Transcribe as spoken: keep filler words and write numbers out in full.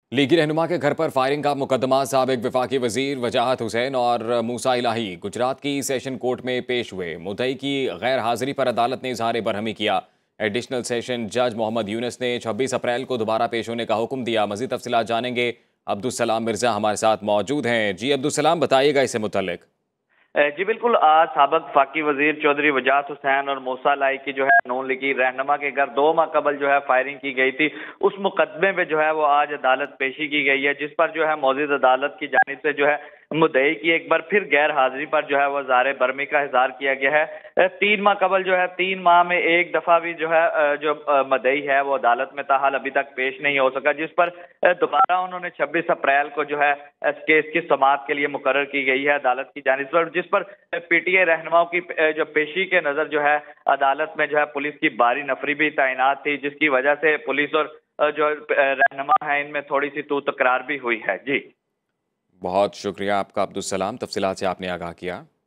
لیگی رہنما کے گھر پر فائرنگ کا مقدمہ سابق وفاقی وزیر وجاہت حسین اور موسیٰ الہی گجرات کی سیشن کورٹ میں پیش ہوئے۔ مدعی کی غیر حاضری پر عدالت نے اظہار برہمی کیا۔ ایڈیشنل سیشن جج محمد یونس نے چھبیس اپریل کو دوبارہ پیش ہونے کا حکم دیا۔ مزید تفصیلات جانیں گے، عبدالسلام مرزا ہمارے ساتھ موجود ہیں۔ جی عبدالسلام، بتائیے گا اس سے متعلق۔ جی بالکل، آج سابق وفاقی وزیر چودھری وجاہت حسین اور موسیٰ الہی کی جو ہے نون لیگی رہنما کے گھر دو ماہ قبل جو ہے فائرنگ کی گئی تھی، اس مقدمے پہ جو ہے وہ آج عدالت پیشی کی گئی ہے، جس پر جو ہے معزز عدالت کی جانب سے جو ہے مدعی کی ایک بار پھر غیر حاضری پر جو ہے وہ اظہار برہمی کا اظہار کیا گیا ہے۔ تین ماہ قبل جو ہے تین ماہ میں ایک دفعہ بھی جو ہے جو مدعی ہے وہ عدالت میں تاحال ابھی تک پیش نہیں ہو سکا، جس پر دوبارہ انہوں نے چھبیس اپریل کو جو ہے اس کیس کی سماعت کے لیے مقرر کی گئی ہے عدالت کی جانب سے، جس پر پی ٹی اے رہنماؤں کی جو پیشی کے نظر جو ہے عدالت میں جو ہے پولیس کی بھاری نفری بھی تعینات تھی، جس کی وجہ سے پولیس اور جو رہنما ہیں ان میں تھوڑی سی تو تکرار بھی ہوئی ہے۔ جی بہت شکریہ آپ کا عبدالسلام، تفصیلات سے آپ نے آگاہ کیا۔